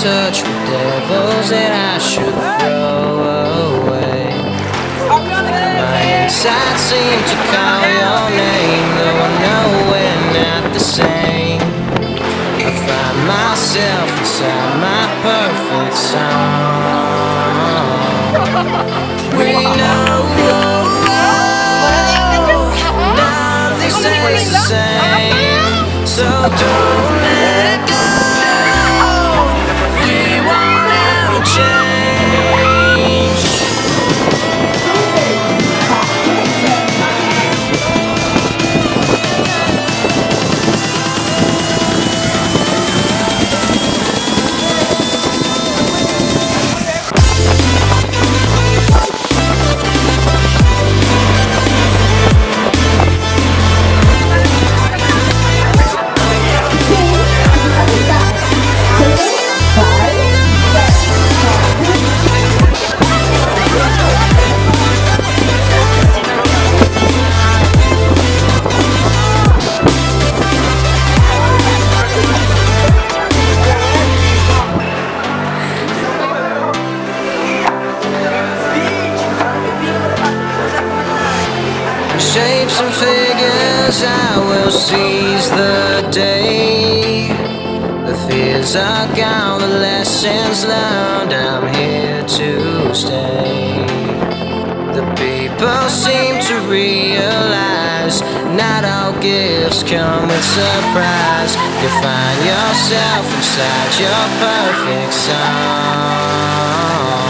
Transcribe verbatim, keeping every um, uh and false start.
touch with devils that I should throw away. My inside seem to call your name, though I know we're not the same. I find myself inside my perfect song. We know nothing stays the same, so don't let it go. We won't ever change. Shapes and figures, I will seize the day. The fears are gone, the lessons learned, I'm here to stay. The people seem to realize not all gifts come with surprise. You find yourself inside your perfect song.